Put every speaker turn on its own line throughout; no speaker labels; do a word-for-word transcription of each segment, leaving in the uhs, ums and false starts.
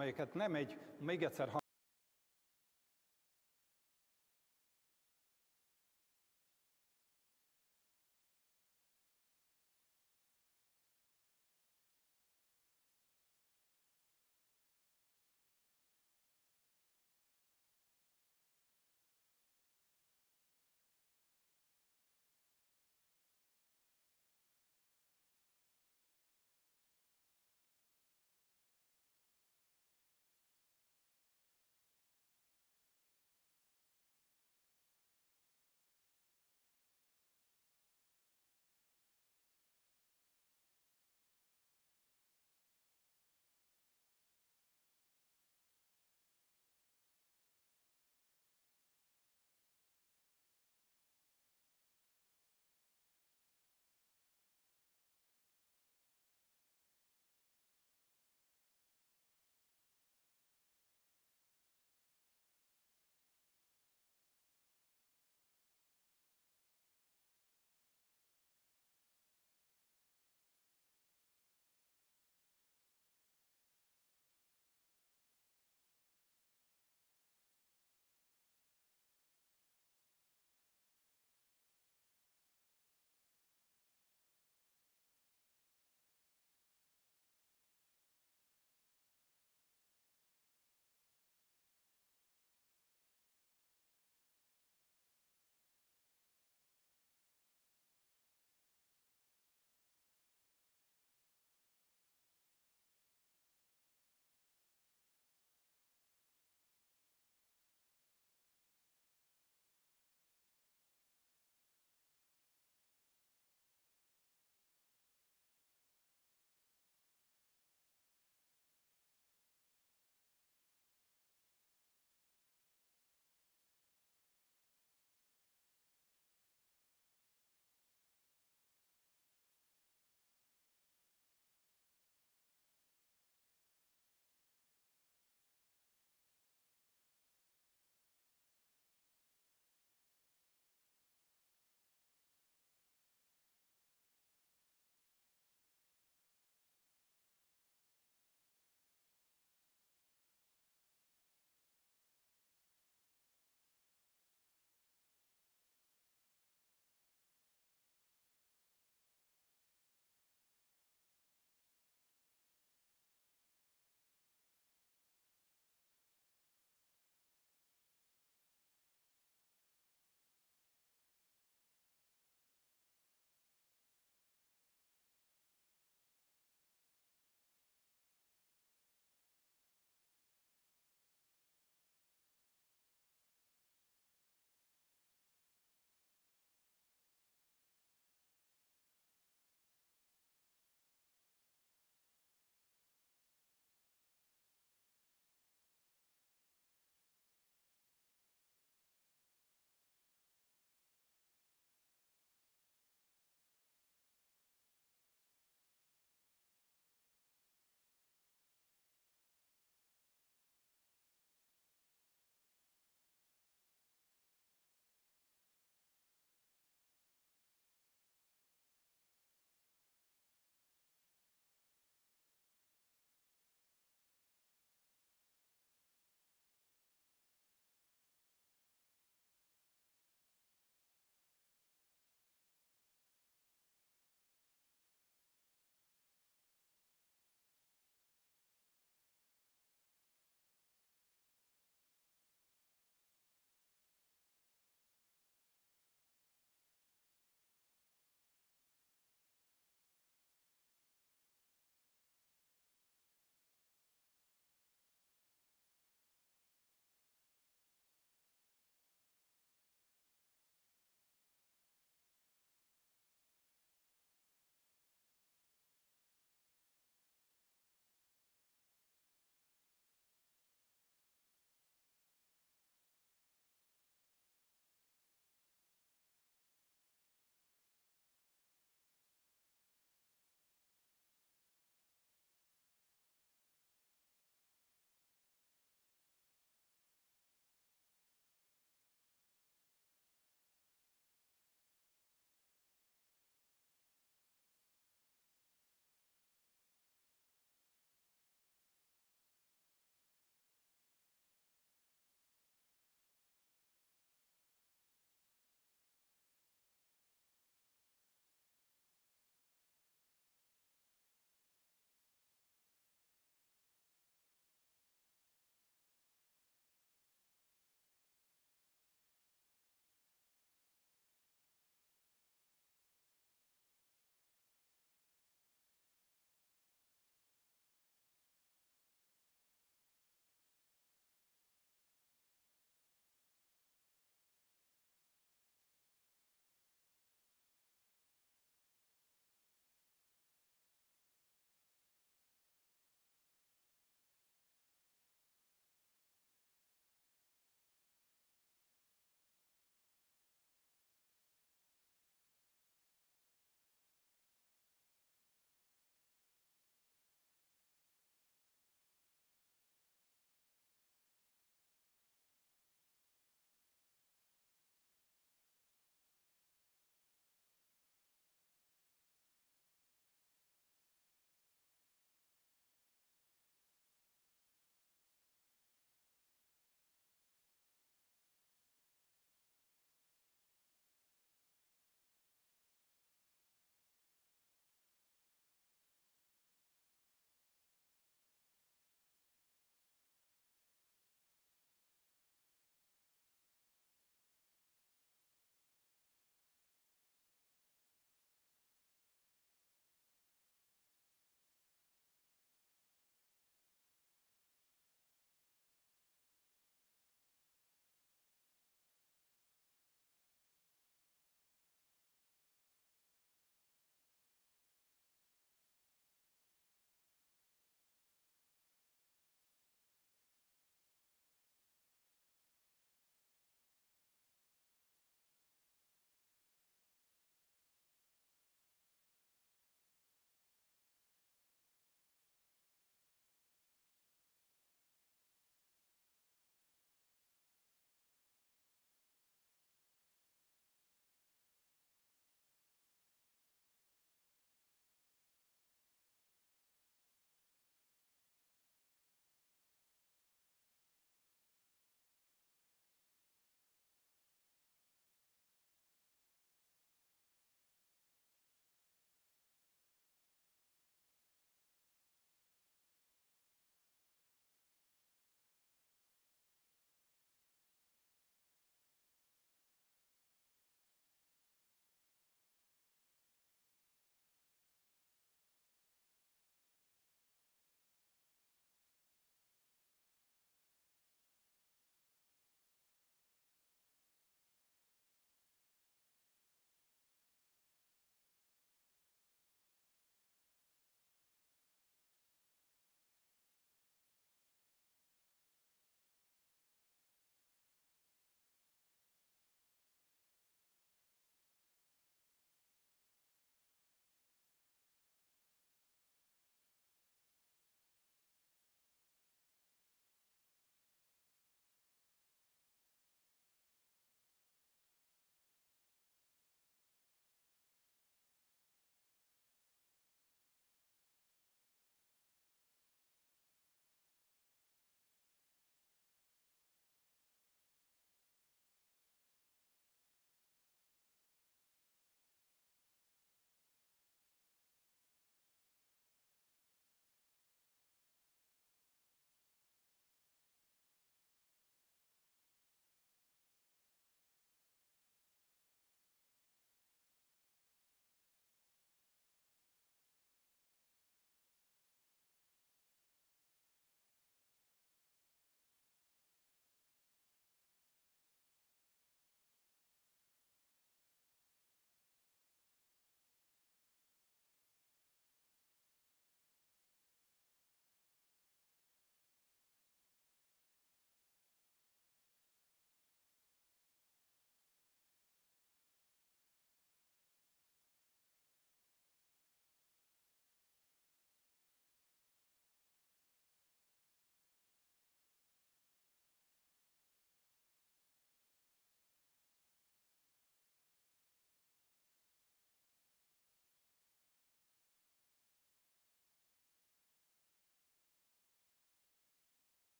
amelyeket nem egy, még egyszer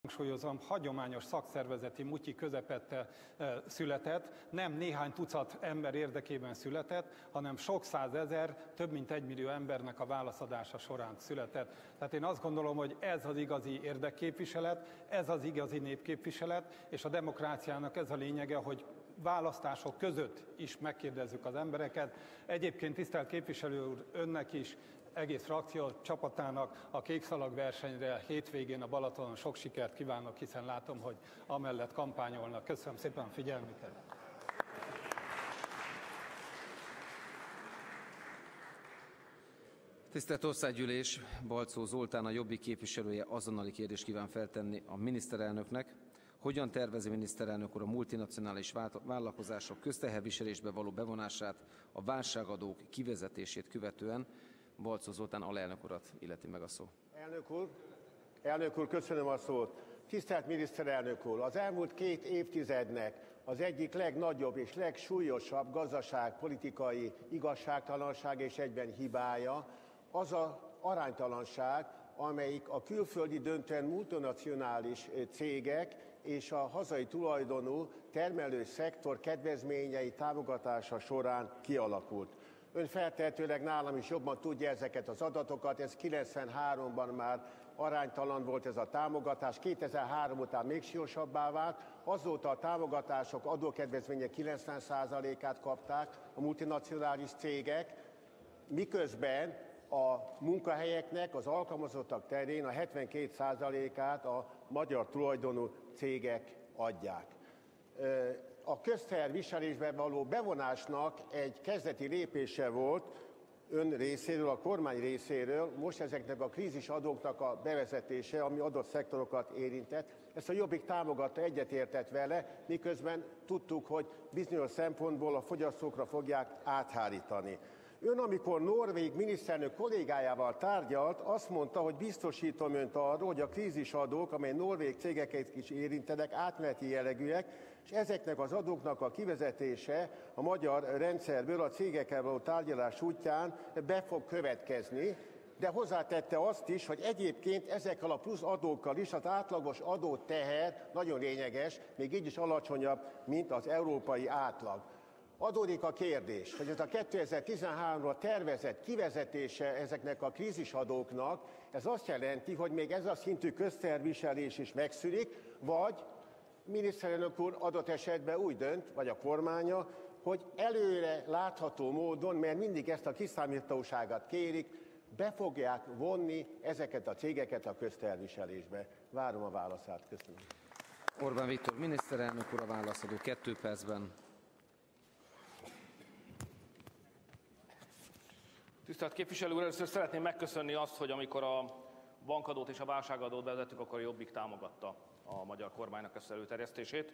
hangsúlyozom, hagyományos szakszervezeti mutyi közepette született, nem néhány tucat ember érdekében született, hanem sok százezer, több mint egymillió embernek a válaszadása során született. Tehát én azt gondolom, hogy ez az igazi érdekképviselet, ez az igazi népképviselet, és a demokráciának ez a lényege, hogy választások között is megkérdezzük az embereket. Egyébként tisztelt képviselő úr, önnek is, egész frakció csapatának a kékszalag versenyre hétvégén a Balatonon sok sikert kívánok, hiszen látom, hogy amellett kampányolnak. Köszönöm szépen a figyelmüket!
Tisztelt Országgyűlés, Balczó Zoltán, a Jobbik képviselője azonnali kérdést kíván feltenni a miniszterelnöknek. Hogyan tervezi miniszterelnök úr a multinacionális vállalkozások közteherviselésbe való bevonását, a válságadók kivezetését követően? Balczó Zoltán alelnök urat illeti meg a szó.
Elnök úr, elnök úr, köszönöm a szót. Tisztelt miniszterelnök úr, az elmúlt két évtizednek az egyik legnagyobb és legsúlyosabb gazdaságpolitikai igazságtalanság és egyben hibája az az aránytalanság, amelyik a külföldi döntően multinacionális cégek és a hazai tulajdonú termelő szektor kedvezményei támogatása során kialakult. Ön feltehetőleg nálam is jobban tudja ezeket az adatokat, ez kilencvenháromban már aránytalan volt ez a támogatás, kétezer-három után még súlyosabbá vált, azóta a támogatások adókedvezmények kilencven százalékát kapták a multinacionális cégek, miközben a munkahelyeknek, az alkalmazottak terén a hetvenkét százalékát a magyar tulajdonú cégek adják. A közteherviselésben való bevonásnak egy kezdeti lépése volt ön részéről, a kormány részéről, most ezeknek a krízisadóknak a bevezetése, ami adott szektorokat érintett. Ezt a Jobbik támogatta, egyetértett vele, miközben tudtuk, hogy bizonyos szempontból a fogyasztókra fogják áthárítani. Ön, amikor norvég miniszterelnök kollégájával tárgyalt, azt mondta, hogy biztosítom önt arról, hogy a krízisadók, amely norvég cégeket is érintenek, átmeneti jellegűek, és ezeknek az adóknak a kivezetése a magyar rendszerből a cégekkel való tárgyalás útján be fog következni, de hozzátette azt is, hogy egyébként ezekkel a plusz adókkal is az átlagos adóteher nagyon lényeges, még így is alacsonyabb, mint az európai átlag. Adódik a kérdés, hogy ez a kétezer-tizenháromra tervezett kivezetése ezeknek a krízisadóknak, ez azt jelenti, hogy még ez a szintű közteherviselés is megszűnik, vagy miniszterelnök úr adott esetben úgy dönt, vagy a kormánya, hogy előre látható módon, mert mindig ezt a kiszámíthatóságot kérik, be fogják vonni ezeket a cégeket a közteherviselésbe. Várom a válaszát. Köszönöm.
Orbán Viktor miniszterelnök úr, a válaszadó kettő percben.
Tisztelt képviselő úr, először szeretném megköszönni azt, hogy amikor a bankadót és a válságadót bevezettük, akkor a Jobbik támogatta a magyar kormánynak ezt előterjesztését.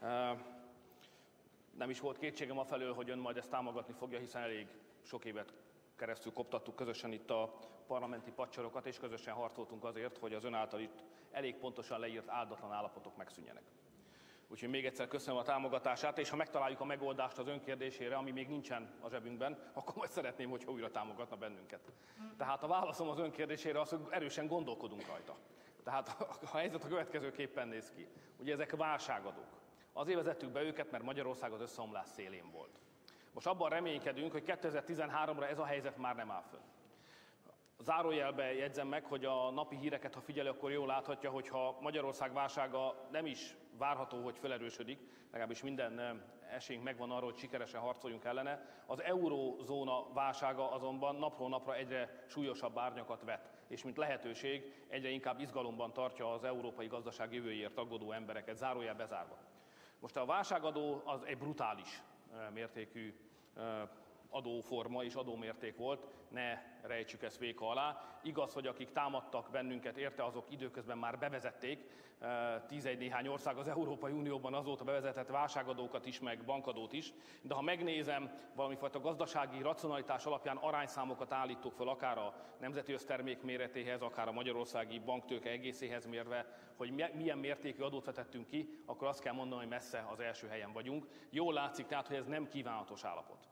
Nem is volt kétségem afelől, hogy ön majd ezt támogatni fogja, hiszen elég sok évet keresztül koptattuk közösen itt a parlamenti padcsorokat, és közösen harcoltunk azért, hogy az ön által itt elég pontosan leírt áldatlan állapotok megszűnjenek. Úgyhogy még egyszer köszönöm a támogatását, és ha megtaláljuk a megoldást az ön kérdésére, ami még nincsen a zsebünkben, akkor majd szeretném, hogyha újra támogatna bennünket. Tehát a válaszom az ön kérdésére az, hogy erősen gondolkodunk rajta. Tehát a helyzet a következőképpen néz ki. Ugye ezek válságadók. Azért vezettük be őket, mert Magyarország az összeomlás szélén volt. Most abban reménykedünk, hogy kétezer-tizenháromra ez a helyzet már nem áll fönn. Zárójelbe jegyzem meg, hogy a napi híreket, ha figyeli, akkor jól láthatja, hogy ha Magyarország válsága nem is várható, hogy felerősödik, legalábbis minden esélyünk megvan arról, hogy sikeresen harcoljunk ellene, az eurózóna válsága azonban napról napra egyre súlyosabb árnyakat vet, és mint lehetőség egyre inkább izgalomban tartja az európai gazdaság jövőjéért aggódó embereket, zárójel bezárva. Most a válságadó az egy brutális mértékű adóforma és adómérték volt, ne rejtsük ezt véka alá. Igaz, hogy akik támadtak bennünket érte, azok időközben már bevezették, tízegy néhány ország az Európai Unióban azóta bevezetett válságadókat is, meg bankadót is, de ha megnézem, valamifajta gazdasági racionalitás alapján arányszámokat állítok fel, akár a nemzeti össztermék méretéhez, akár a magyarországi banktőke egészéhez mérve, hogy milyen mértékű adót vetettünk ki, akkor azt kell mondanom, hogy messze az első helyen vagyunk. Jól látszik tehát, hogy ez nem kívánatos állapot.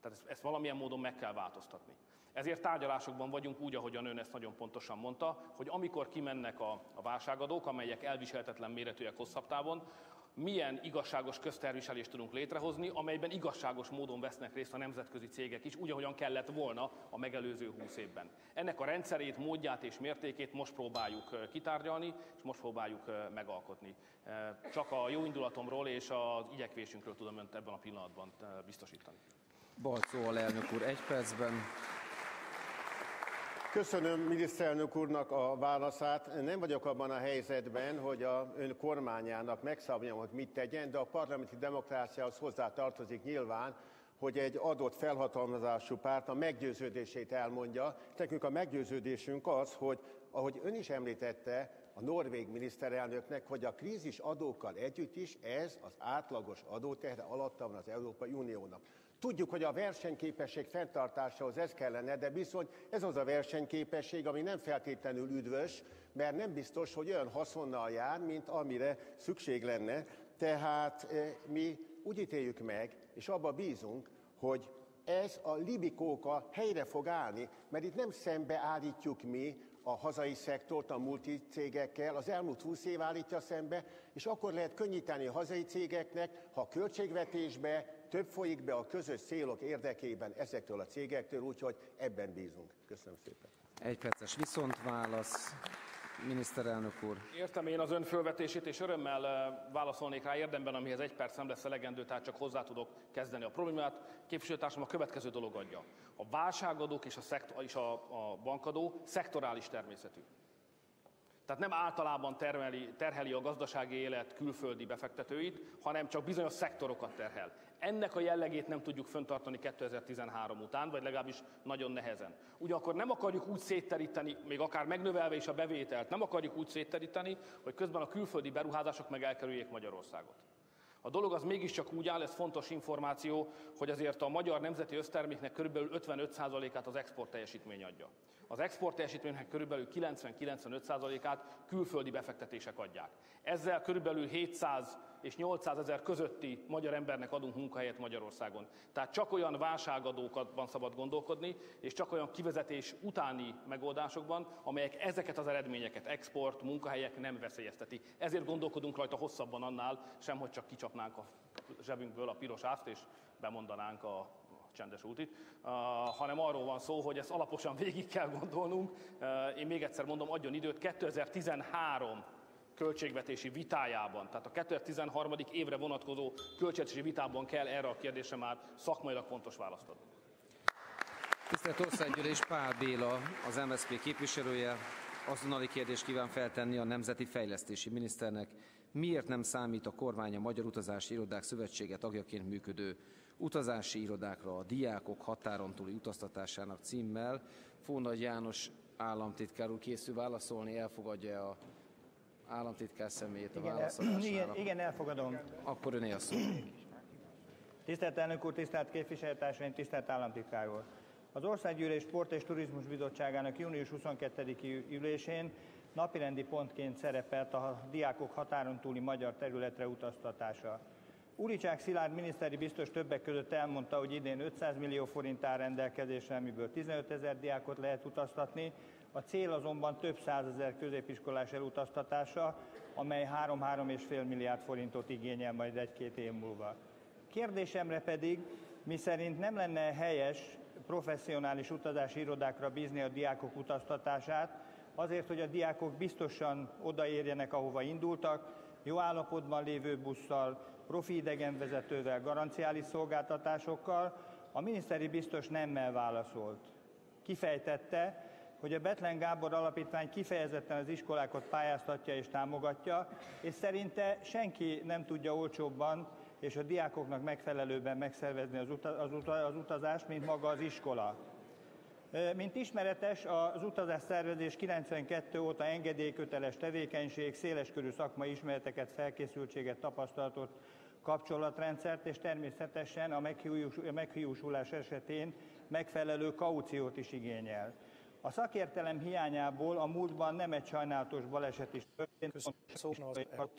Tehát ezt, ezt valamilyen módon meg kell változtatni. Ezért tárgyalásokban vagyunk úgy, ahogyan ön ezt nagyon pontosan mondta, hogy amikor kimennek a, a válságadók, amelyek elviselhetetlen méretűek hosszabb távon, milyen igazságos közterviselést tudunk létrehozni, amelyben igazságos módon vesznek részt a nemzetközi cégek is, úgy, ahogyan kellett volna a megelőző húsz évben. Ennek a rendszerét, módját és mértékét most próbáljuk kitárgyalni, és most próbáljuk megalkotni. Csak a jó indulatomról és az igyekvésünkről tudom önt ebben a pillanatban biztosítani.
Balczó alelnök úr, egy percben.
Köszönöm miniszterelnök úrnak a válaszát. Nem vagyok abban a helyzetben, hogy a ön kormányának megszabjam, hogy mit tegyen, de a parlamenti demokráciához hozzá tartozik nyilván, hogy egy adott felhatalmazású párt a meggyőződését elmondja. Nekünk a meggyőződésünk az, hogy ahogy ön is említette, a norvég miniszterelnöknek, hogy a krízis adókkal együtt is ez az átlagos adóterhe alatta van az Európai Uniónak. Tudjuk, hogy a versenyképesség fenntartásához ez kellene, de bizony ez az a versenyképesség, ami nem feltétlenül üdvös, mert nem biztos, hogy olyan haszonnal jár, mint amire szükség lenne. Tehát mi úgy ítéljük meg, és abba bízunk, hogy ez a libikóka helyre fog állni, mert itt nem szembeállítjuk mi a hazai szektort a multicégekkel, az elmúlt húsz év állítja szembe, és akkor lehet könnyíteni a hazai cégeknek, ha a költségvetésbe több folyik be a közös célok érdekében ezektől a cégektől, úgyhogy ebben bízunk. Köszönöm szépen.
Egy perces viszontválasz. Miniszterelnök úr.
Értem én az ön fölvetését, és örömmel válaszolnék rá érdemben, amihez egy perc nem lesz elegendő, tehát csak hozzá tudok kezdeni a problémát. Képviselőtársam a következő dolog adja. A válságadók és a, szektor, és a, a bankadó szektorális természetű. Tehát nem általában termeli, terheli a gazdasági élet külföldi befektetőit, hanem csak bizonyos szektorokat terhel. Ennek a jellegét nem tudjuk fenntartani kétezer-tizenhárom után, vagy legalábbis nagyon nehezen. Ugyanakkor nem akarjuk úgy szétteríteni, még akár megnövelve is a bevételt, nem akarjuk úgy szétteríteni, hogy közben a külföldi beruházások meg elkerüljék Magyarországot. A dolog az mégiscsak úgy áll, ez fontos információ, hogy azért a magyar nemzeti összterméknek körülbelül ötvenöt százalékát az export teljesítmény adja. Az export teljesítménynek körülbelül kilencven-kilencvenöt százalékát külföldi befektetések adják. Ezzel körülbelül hétszáz és nyolcszázezer közötti magyar embernek adunk munkahelyet Magyarországon. Tehát csak olyan válságadókban szabad gondolkodni, és csak olyan kivezetés utáni megoldásokban, amelyek ezeket az eredményeket, export, munkahelyek nem veszélyezteti. Ezért gondolkodunk rajta hosszabban annál, sem hogy csak kicsapnánk a zsebünkből a piros ászt, és bemondanánk a csendes útit, uh, hanem arról van szó, hogy ezt alaposan végig kell gondolnunk. Uh, én még egyszer mondom, adjon időt, kétezer-tizenhárom költségvetési vitájában, tehát a kétezer-tizenhárom évre vonatkozó költségvetési vitában kell erre a kérdésre már szakmailag pontos választ adni.
Tisztelt Országgyűlés, Pál Béla, az em es zé pé képviselője, azonnali kérdést kíván feltenni a Nemzeti Fejlesztési Miniszternek. Miért nem számít a kormány a Magyar Utazási Irodák Szövetsége tagjaként működő utazási irodákra a diákok határon túli utaztatásának címmel? Fónagy János államtitkár úr készül válaszolni, elfogadja a államtitkár személyét a
igen,
válaszadására?
Igen, igen, elfogadom.
Akkor öné a szó.
Tisztelt elnök úr, tisztelt képviselőtársaim, tisztelt államtitkár úr! Az Országgyűlés Sport és Turizmus Bizottságának június huszonkettediki ülésén napirendi pontként szerepelt a diákok határon túli magyar területre utaztatása. Ulicsák Szilárd miniszteri biztos többek között elmondta, hogy idén ötszáz millió forint áll rendelkezésre, amiből tizenötezer diákot lehet utaztatni. A cél azonban több százezer középiskolás elutaztatása, amely három-három és fél milliárd forintot igényel majd egy-két év múlva. Kérdésemre pedig, miszerint nem lenne helyes professzionális utazási irodákra bízni a diákok utaztatását, azért, hogy a diákok biztosan odaérjenek, ahova indultak, jó állapotban lévő busszal, profi idegenvezetővel, garanciális szolgáltatásokkal, a miniszteri biztos nemmel válaszolt. Kifejtette, hogy a Bethlen Gábor Alapítvány kifejezetten az iskolákat pályáztatja és támogatja, és szerinte senki nem tudja olcsóbban és a diákoknak megfelelőben megszervezni az, uta, az, uta, az utazást, mint maga az iskola. Mint ismeretes, az utazás szervezés kilencvenkettő óta engedélyköteles tevékenység, széleskörű szakmai ismereteket, felkészültséget, tapasztalatot, kapcsolatrendszert, és természetesen a meghiúsulás esetén megfelelő kauciót is igényel. A szakértelem hiányából a múltban nem egy sajnálatos baleset is történt.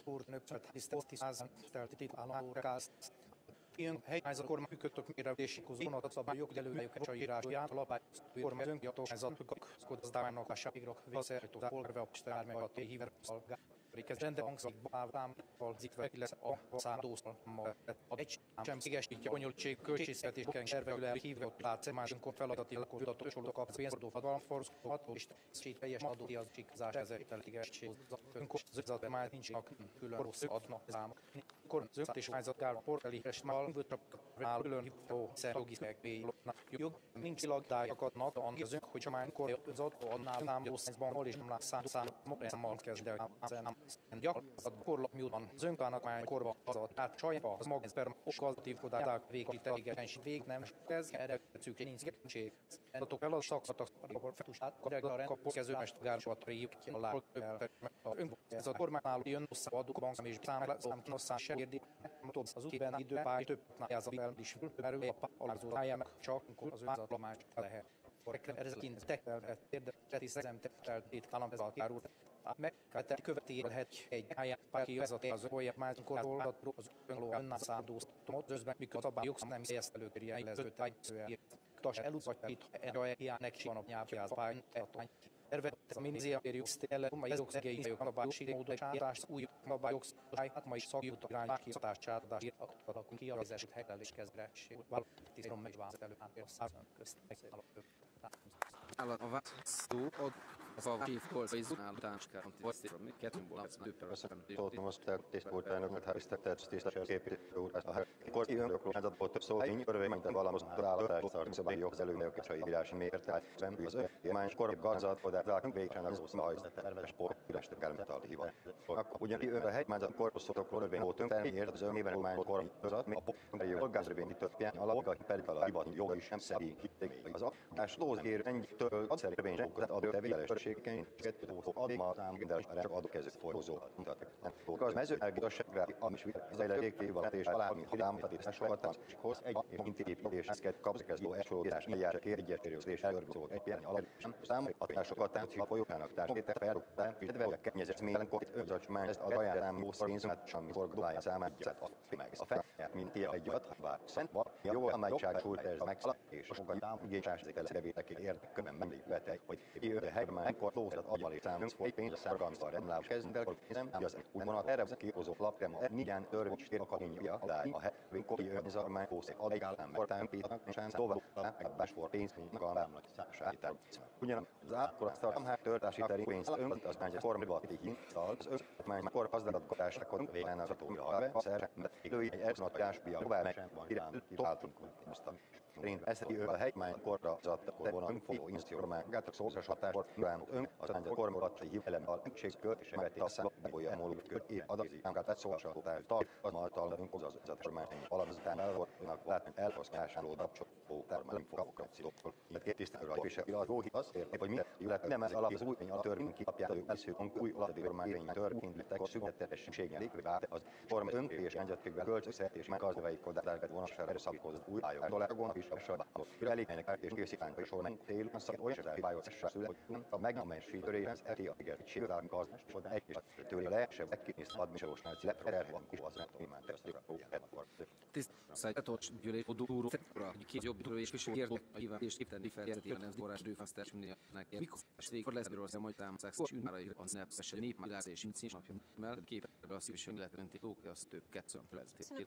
úr nöbbet tisztázan, teltit állórekázt. Ilyen helyzet kormány működtök mérevdésik az unatot szabályok előjük a írásját, lapály, kormány önkiatóságzat, kodazdámának a ságrok, vészerítő, polgárve a pistár meg a téhíver szolgál. Rende hangzik bávám, zikve, illetve a szándószal ma. A egy sem szigesítja bonyolítség, költségszvetéskeny servegüler hívve ott látsz, másinkon feladati lakózatot ösolók a pénzadó fadalforsz, hatolist, és fejes adóti az csikzás ezer teltigesség. Önkormányzat már nincsnak külön rossz adnak számok. Kormányzat és hányzatgál a portelihres mal, vötrap áll külön hipó, szerlogisztek bélyolnak. Jog, nincs ilagdályakatnak, az önk, hogy már kormányzat annál nem jó szenzban, hol is nem lát szám, szám, mokreszámmal kezd el. Gyakorlat korlap miután az önkának már korba hazad, át sajba az magazper okazatívkodálták végig teligenség vég nem ez erre szükség nincs szükség. Adatok el a szakadtak a fetusát, korregla rendkapos kezőmest gársat réjük ki alá. Ez a kormánynál jön hosszá adók bankszám és számkinosszán se érdi. Az útében időpály több nájázat is fölmerül a alázórájának csak az önzatlamás lehet. Ez kint tektelhet érdeketi szemtetelt államvezat járult. Meg követélhet egy helyet, aki vezetné az olyan máskorról az önló önnászándóztomot, közben mikor a szabályok nem ezt előkörje élező tájszőért. Tas elutvatja itt erre hiánek sivanok nyelvjáz pályán, eltány. Erve ez a minisztérium sztele, mai azok szegei fejök szabályosi módon csátás, új szabályok szabályát, ma is szakjut a iránykiszatás csátás írt, adakunk ki a vezesült helytelés kezdreség. Valószínűleg megvázat elő átér százan közt.
A választó ad az a képkoltai zónáltáskán tisztítani, kettőmből az tőperösen.
Most tisztult elnöknek hársztettet tisztesel képítő úr. A korti önkormányzat volt szó, hogy örvényben valamos találata szartunk szabályok az előmelyok és a írási mértel. Az önkormány korp gazdálkodásnak végesen az osztályzat terves portürestek elmetalt híva. Ugyanígy a hegymányzat korposztokról örvény voltunk, terméért az önében kormány kormányzat, a polgárrövényi többján alapja pedig a hivatni joga is nem szerint. Az akás lózgér ennyitől ad szervényzsókat adó tevékelességként, addig ma támogatásra adó kezet forrózó mutatnak. Az mezőgazdaságra, amis zajletékéval és alámi támogatásra hoz egy intépítéseket kapszekező esőgérás eljárás egyesérőzés elgörgözót egy piány alap, támogatásokat támogatja a folyókának társítés felrúgtán, és edve a kenyezett mélenkort önzacsmány ezt a gajárám mósz pénzmát semmi forgadája számát bizet a meg a fejját, mint ilyen egy adat, bár szent van, jó amelyságosult ez megszalad, és a sokan igénysázzik el szerevétekét érdekében memlékbetek, hogy jövő helyben ekkor lózat agyal és számos foly pénz a szárgalmazta rendlás kezdel, hogy nézem, hogy az útvonat erre az képozó lapkrem a nigyen törvény tér akadémia adály a hevén kopi önzarmány hószék adék állám portán pítanak, és ánsz tovább megabbás for pénzpénznek a vámlatszását. Ugyan az átkor amhák törtási terén pénz önként az mányzat formibati hintal, az önkormány kor gazdagodásakon végén az atómra a szerzett, élői egy erznatjásbia tovább meg iránt találtunk moztam. Szerint eszeti ő a hegymány korra zattakkor volna önfogó insztiormán gátok szózás hatáskor rám ön az ányzat kormogattai hívelem a önségkör és megveti a szába begolya emolók kör év adatik ámkát szózás határ tal az maltal önkozazat kormány alamazatán elvornak látni elfoszkásáló dapcsotó termelem fogafokációktól. Így két tisztára a visel a róhi azt érte, hogy minden illetve nem ez alap az új a törvény kipapját ő elszőkünk új aladék kormány érvény törvényletek a szügyetetességen lékvévált az kormány ön és ányzatkékben kölcs összet és meggazdaveikodását vonasára szabályozott új ájog dollárgon is elégnek és készítánk és során tél, a szak olyan elhibályos szület, hogy a megnamensítőréhez elti a figyelítségvel gazdás, és oda egy és tőle leesebb egy kinézt admisorosnál szület, erre is az nem imán tesztük a akkor.
Tisztelt gyűlés, a duró fekra, két jobb duró és kisebb kérdő, a hívás és képtenni feltétlenül ez forrás dőfasztás mindennek. Mikor végig lesz erről majd támaszák, és ünnára az nepszes népmagázás és incins napja mellett képre a szívesen illetve lók, az több kettőn felezték.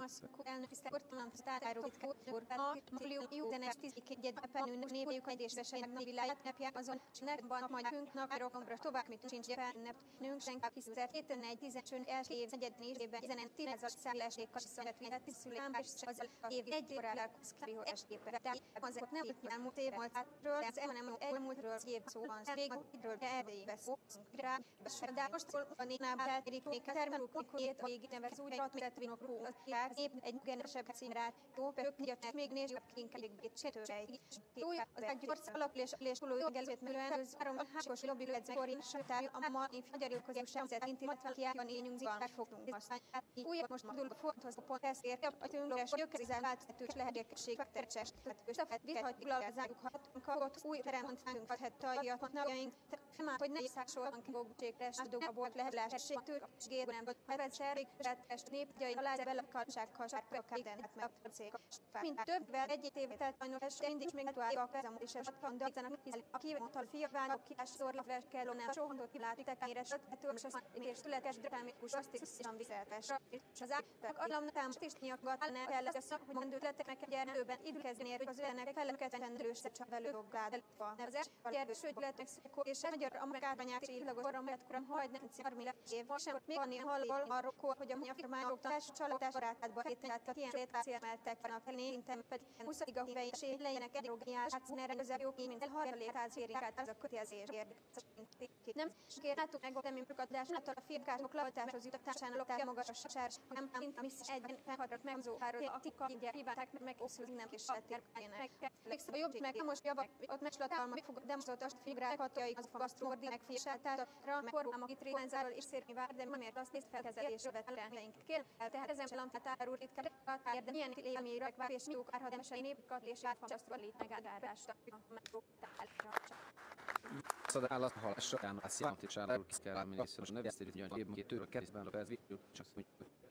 Jó zenes tisztikegyed pennünk népjük egyesesen világát nepják azon csinálban majd hünk naparokomra tovább mit sincs nep nünk senkább hiszert héten egy tízesön első év negyedén évben tizenegy tízezas szállásnékkal született tisztülám és az év egy órára szkriho estépe. De azért nem elmúlt év múltról, az elmúlt elmúltról év szó van. Végről erdélybe szószunk rá. De most van én nem eltérik még termelők, hogy a végig nevez úgy ratmért vinok ró. Épp egy genesebb címrát. Jó, pöknyötnek még nézőbb kinkelik csetősej. Jója, az egy ország alakulás és tuló jogelőtt műlően az árom háskos lobbilőedz korin sötály, a ma én figyelőkozó semzet intimatva kiálljon ényünk zilmát fogtunk. Újabb most modul fonthoz a pont ezt érte, a tőnglős gyökerizál váltzetős lehetőség fektercses. És a fett vithagy glazáljuk hatunk, ott új teremont fánunk adhetta a napjaink. Már hogy ne iszásol kogségre a volt lehetőségtől, és gérben volt hevedszerig, és népgyai alá belakadsággal sárpőkkel ident meg a cég. Mint többvel egy év telt sajnos, és mindig is még ne tovább a kezemot és a kandakzanak, hiszen a kívánattal fiaványok kiás szorlafres kellene, sohontot kilátik tekányra, sötetől, és az és születes drámikus azt is is viseltes. És az áttak allamnak támogat is nyakat, ne kell lesz, hogy mondőtletek meg gyernőben időkezdeni ér, hogy az önnek feleket vendős csak velő joggád elfa. Az első gyermős ötletek szekó, és magyar amerikában és illagos orromet kuram hagyni, szarmile év. Sem még annyi hallal arról, hogy a firmáok társ csalódás barátádba héten a ilyen létrácélmeltek van a felé, intem pedig huszadig a hívei és legyenek egy drogiás, hát ne rendezer jó ki, mint elharja létrácérikát, az a kötelezés érdekes. Nem kérnátok meg a temimprokat, a firkások lavatáshoz jutatásán lokál magas a sárs, nem mint a missz egyben felhadrak megzóháról, a tika így hibálták meg meg oszul nem is letérkeljenek. A jobb meg most javak, ott megslatálma, mi fogod demonstrálta azt figurák hatjai az fogasztródi megfésáltálta, rá meg korrám, akit rémánzáról is szérni vár, de nem ért azt nézt felkezelésre vetelenjeink. Kér, tehát ezen sem lamtátárul itt kerekatár, de milyen élményre vár és nyúk árhademesei népkat és átfasztva lét megállásra.
Szadállat halásra állászi anticsáról kiszkel miniszteros nevesztérít jön évben két tőről keresztben a percvívül csak úgy.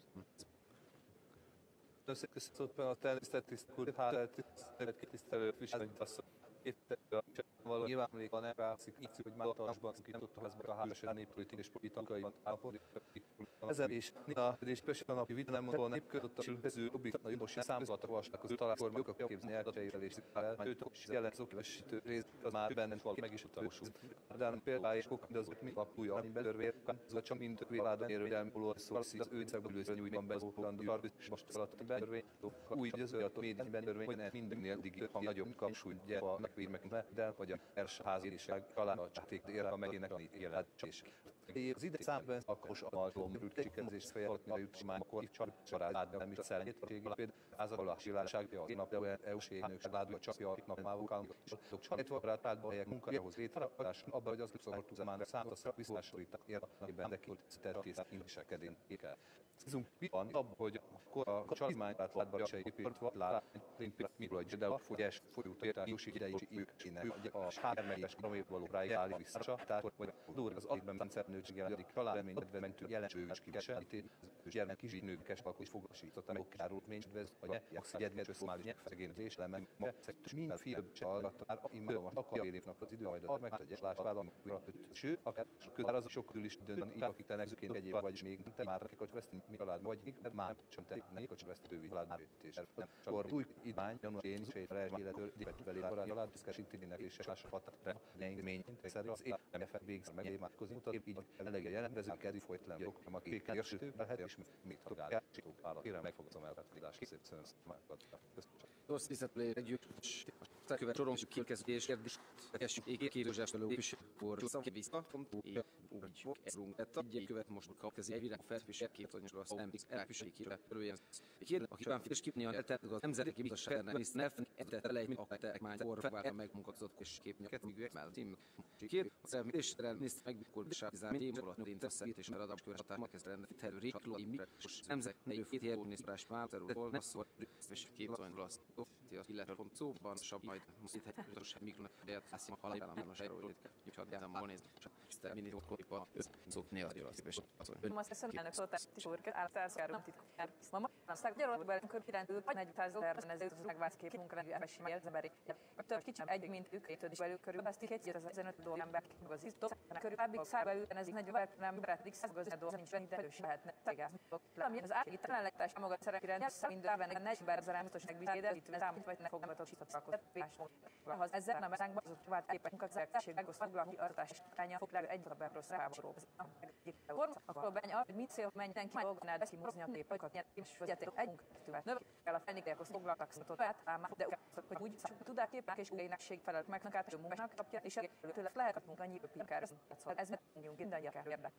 Összeköszönöm a természetett tisztkult hálát, tisztelő viselőntasszony. Itt való nyilvánlék van erre, így hogy már tartsban nem tudta házba a hálásra néppolitikai és politikai állapot. Ezen és a és kösön a napi vita nem mondva népködött a vező jobbik nagy jogosi számzatok vasták az találkozó meg a képzni adataival és el, őt is jelen szokvesítő rész az már bennem valaki meg is utolsó. De például és kokand az mi kapúja, ami belőle az csak mind világban érő elmúló szó az ő szegülőző nyújtban bezókland és most alatt belőle új az ő a médiában belőle hogy nem mindnél digig a nagyobb kapsúly gyere megvér meg de vagy a első háziság talán a csáték érre a megének a élet és az ide számban akkos amaltom ültségkezés fejelni a jutmány akkor család nem is szerint például az a lásilásság a nap de é u-s énök családja csapja akiknak mávokán és azok családba helyek munkájához létrehozás abban hogy az szortuzamán számot a visszasorítás érdekében de kitett inviselkedén ékel. Szizunk van abban, hogy a családmányát látba se épült lány, mikor de a fogyás folyót értelműség idejű ők kéne a sármelyes kamét való rájálni vissza, tehát hogy a dur az aligben rendszernőség jelenik családreményt mentő jelensős kiviselítés, és gyermek kis nőkes akkor is foglasította meg károlt ményedvez, vagy ne, jaksz gyedves összomáli nyelvszegénzés lenne, ma szektus minden fiabb családra, már imádom a akar évnek az idő, majd a megtegyes lásvállalom újra kötött. Ső, akár közel az sokkal is dönteni, így akik tenegzőként egyéb vagy még te már akik veszteni mi család vagy, mert már sem te ne kocsi vesztővi család és akkor új idány, január én is egy életől divetbeli család diszkesítének és lássat remény szerint az éppen effekt végzel meg émátkozni mutat, így elege jelenvező kedvi folytelen jog, aki kereső lehet és mit hallgál, csitók állat. Kérem megfogom el a szép szépen
Rossz tisztetlé együtt, a követ sorolunk kielkezdés kérdést, esünk ékérőzsás felől akkor szakviszka, úgy ezrunk, tehát egy követ most kapkezi egy virág felfűség képzonyos rossz nem elfűség kire erőjen. Kérde, aki bán fés kipni a eltennek az nemzeti bizottságnak, hisz nerfen edett le egy akták már orra várta megmunkatott és képnyeket művek mellett. Kérde, az elmítésre nézd meg mikor besártizán témzolat nőrint összeít és már adapkör határma kezd rendet terő réklói migrációs nemzetnek jövő két járó nézbrás válterról nasszor és képzony rossz. Illetve pont szóban sabb majd itt egy bizonyos mikronak de azt halálban a sajról itt csak de ma néz csak ezt mindig okolipa szók néha az és
ön most ezt elnök szóltál is úrkat általában titkár mama aztán gyarokban körkirendül negyszáz dollárban ez az megvált kép munkarendszer emesi meg az emberi több kicsi egy mint ők tőd is velük körül ezt kétezer-tizenöt dollár ember meg az itt körülbelül szállba ütne ez így nagyon nem beratik száz dollár nincs nincs erős lehetne tegázni ami az átít támogatás maga szerepire minden negy berzerem biztos megbízéde itt számít vagy ne fogadatosított alkotás. Ezzel nem eszánkban azok vált képekünk az elkezdség megosztva, hogy artás iránya fog legalább egy darab rossz ráboró. Akkor benya, hogy mit cél mindenki magánál beszimózni a népakat nyert, és vezeték egy munkatűvet. Növek el a felnégek, azt foglaltak szotot, de hogy úgy tudák képek és új énekség felelt meg nekát, hogy munkának kapja, és tőle lehet kapnunk annyi pikár. Ez mindjárt minden jakár érdek.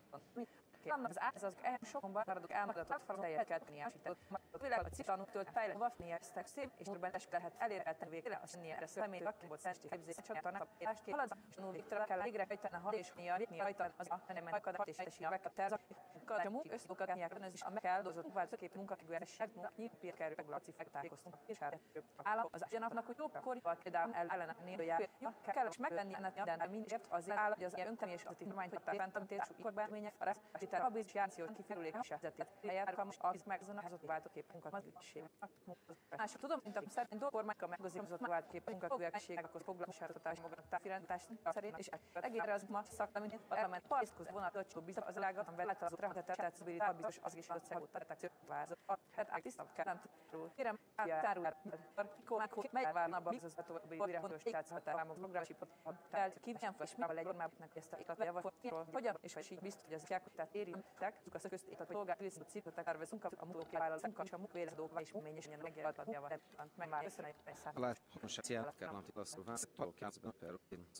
Az ez az sokban maradok elmaradt falajeket kniásított. A világ a ciptanuktól fejlett vafni eztek szép, és urban es lehet elérhető végre a sinniere személy aktív szesti képzés csak a napást ki halad és null végtelen kell végre fejtene hal és nia nia rajta az a nem akadat és esi a vekterza a múlt összokat nyelven ez is a megáldozott változókép munkafüggőesség nyílt kerül regulaci fektájékoztunk és erre. Állam az ugyanapnak, hogy jobb korban például ellene nélőjár. Kell is megvenni ennek minden mindért azért áll, hogy az ilyen öntömi és az kormány, hogy fenntartású ikorványok a reflektíter habilitációs kifejlődés vezetett. Helyett most az megzonálhatott változókép munkafüggőesség. Mások tudom, mint a szerint kormányka meghozott változókép munkafüggőesség, akkor foglalkoztatás magattáfirányítás szerint és egészre az ma szaktamin parlament pariszkoz vonatot bizony az lágat, vele az rehatetett szubirítva biztos az is az szegott tettek vázott. Hát átisztabb kell nem tudról. Kérem, tárul akkor mely várna abba az az további fontos tárcátában programsipot. Tehát kíván fel, és mivel egy ormábbnak ezt a iklatjavasolról, hogyan, és hogy így biztos, hogy ezek tehát érintek, azok az köztét a polgárrészből ciklotek tervezünk, a munkavállalók, a munkavállalók, és ményesen megjelentadjával meg már köszönjük persze.
Láthatóság kell nem tisztázó választól kázban per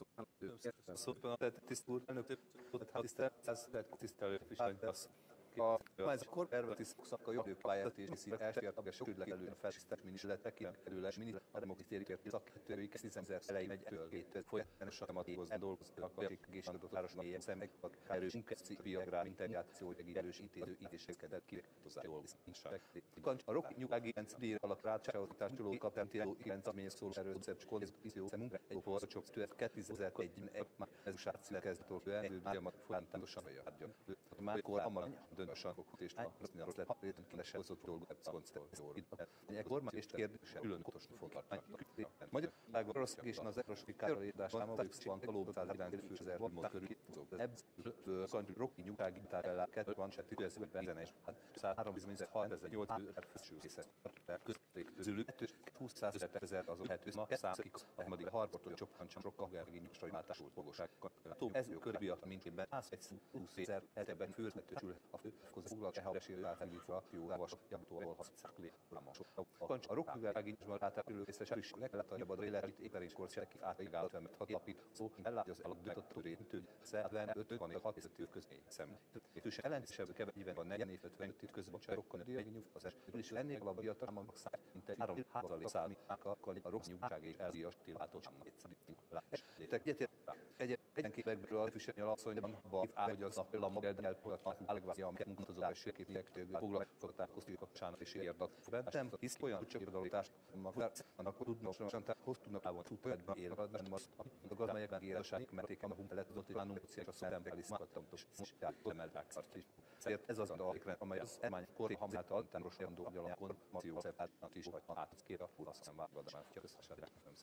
Szóval a tisztúr elnök tisztelt tisztelő viselőtárs. A kormányzat erőtisztok a jobb pályázat és viszi elsőért a sürgőleg előre felsített miniszteletek kikerülés miniszterdemokratiérikért szakértői kétezer elején egy ebből két folyamatosan matéghoz dolgoznak, akik egészségügyet városnak éjjel szemek, erős munkacipiográm integráció erős intéző idézéskedett kivetozás jól inság. A rock nyugági rendszerére alak rácsállítás csoló kaptentél irányzmény szóló erőszer skolizíció munka egy forcsok tőt kétezer-egy már ez sárcile kezdetől elő folyamat folyamatosan adjon. Már kor amman döntösen és a rossz lett léten kinese hozott dolgok koncepcióról. Egy kormány és kérdése külön kotosni fogadnak. Magyarországon rossz és az európai károlódás számoljuk szpankolóba száz irány főzezer hormon körül képzők. Ebből szantyú roki nyugtági tárellá kettő van se tüzezőben zenes. száz harmincöt harmincegy-nyolc ezer főső részet. Közülük húsz ezer azon hetőz ma számzik a harmadik harportól csoppancsam rokka gergényük sajmátásult fogosákkal. Ez ő körbiak mindében húsz ezer heteben főzmetősül a fő foglalkozó ehálesérő általányítva jóvás javtóval használják létrámosok. A rokküvergágincsban átárülő részes is legelett a jabadra életét éppen és korszaki átjágálat vemet hat lapít szó, ellátja az eladott törén szerdven öt van hat vezető közé szem. És ellentésebb kevegyben van negyven ötvenöt közben a rokkon a az eső, és lennék a biatalma maxár, mint egy három házalék szállítákkal a rokk nyugság és elzíjas tillátócsamnak egyetért egyen képekből a fűsérni alasszonyban, hogy az a modell elfogadta elgvázja a munkatozás sérképek foglalkoztatáskoztjuk a sánat és érdat. Nem hisz olyan csak irodalítást annak tudnak tehát hoz tudnak ávon tudni élradban most a gazdaságban érdesáig merték a huntelet tudott hogy lánunk és a szemteli szakadtamtos emelták szart is. Ezért ez az a dalekre, amely az elmány kori hamzáltal altános rendó agyalakon mació szepátnak is vagy át kér a húraszem vágadását összesen nem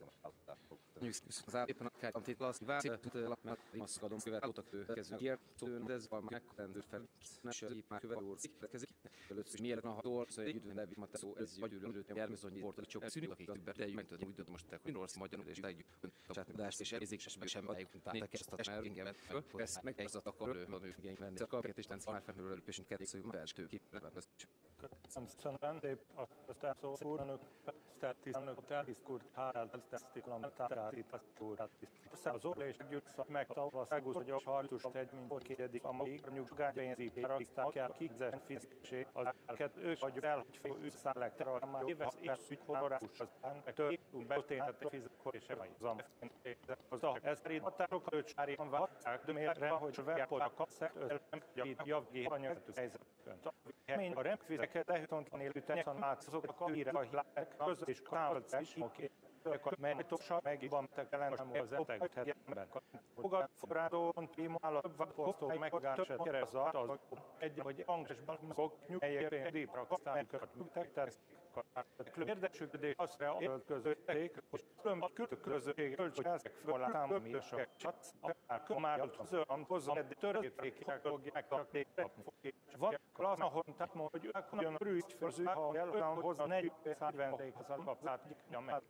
szem
az éppen a kártyamtét lassz vált alapmát maszkadom követőtak következő ilyet szóval ez van megkendő fel és itt már követő úr következik először mielőtt a hatól együtt nevű mateszó ez vagyülőt jelmezonyi portali csak szűnik akik többet de meg tudom úgy tudom most hogy Norsz magyar és együtt csátádást és elizék sem sem eljutunk ezt a már ingemet ezt meg ez akkor van ő igény venni a kapét és tánc már felmerül előpésünk kettő belső képben
Köszönöm szépen a szó úrnök, tisztelnök, telhiszkurt, hárál, tesztiklam, tárít, úrát, az orlés gyűjtszak meg tavaszágus, hogy a harcus egy, mint orkédedik a mai nyugság pénzét, ragisztál kell kikzen fizikésé, az elket ők vagy el, hogy fél őszállek terror, már éves és ügy honorátus az elmektől, úgy betélhet a fizikor és evajzom. Ez szerint határokat őt sáriban válták, de mérre, hogy vepor a kapszert, özlem, javít, javgé, anyagtük helyzetükön. Mény a remfizeket lehűtontani előtesen átszok a kavire a hílek, között és kávacás, oké. Mely tossa megibamtek ellen az etek ember. Fogad forrádón témál a vaposztó meggása kereszat az egy vagy angolsban mozog nyughelye dépra kasztályokat nyugtek terszk. Érdekesülődés azra öltözötték, és különböző különbözőség kölcsönözek föl a támogatások csatsz, akár már az olyan hozzá eddig törvékékek fogják rakni a fogé. Van az, ahol tehát hogy ők olyan rűt főző, ha el hozzá negyven vendég az alapszát nyitja meg.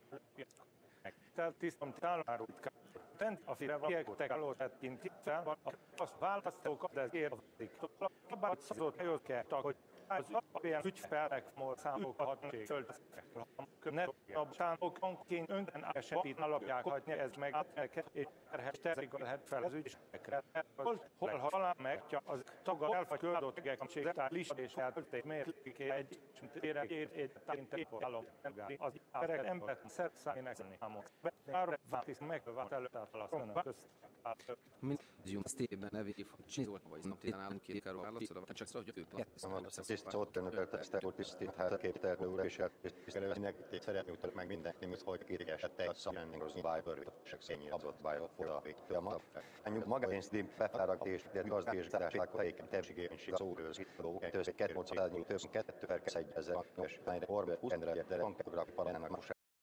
Tehát tisztem tálárult fent a fire vakiek alótett kinti fel, azt választók, de ez érzik. Kabátszott helyőt kertek, hogy az alapján ügyfelek mód számokat hatték földeszek. ne a tánokként önben esetén alapják hagyni, ez meg átmelket, és terhes terzik lehet fel az ügyekre. Hol, hol halál meg, az taga elfagy köldöttegek, amtség, tehát list és eltölték mértéké egy tére egy egy tárint állom. Az emberek emberek szerszállnének szenni hámok. Arra vált megvált előtt áthalasztanak közt.
Mindjunk sztében nevév, csinzolt vagy naptében állunk két káró állatszora, csak szó, hogy ők
Tisztelt szótönöket, tisztelt úr, tisztelt képviselő úr, és tisztelőnek szeretném utalni meg mindenkinek, hogy kirigest egy szakrendezni bájbőrítőség szényi adott bájot forralvét. A maga. Ennyi magánszín befáragatás, de gazdálkodásák fejéken tevzsigénység szóőrzi, tőzség kettőnyolcvan, tőzség kettő per egy ezer, és melyre Orbán Uszendre, de banketográfi paranának most